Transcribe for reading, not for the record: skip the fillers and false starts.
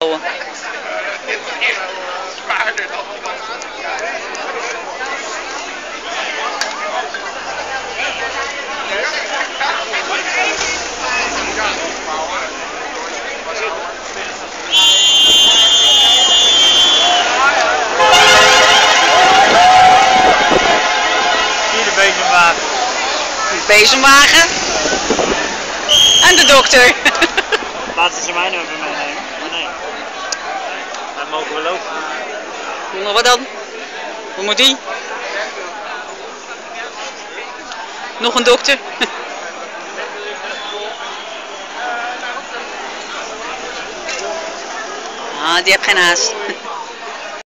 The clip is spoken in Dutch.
Dit is echt zwaarder dan Hier de bezemwagen. De bezemwagen. En de dokter. Laatste ze mij nu even meenemen. Maar nee. Dan mogen we lopen. Nou, wat dan? Hoe moet die? Nog een dokter. Ah, die heeft geen haast.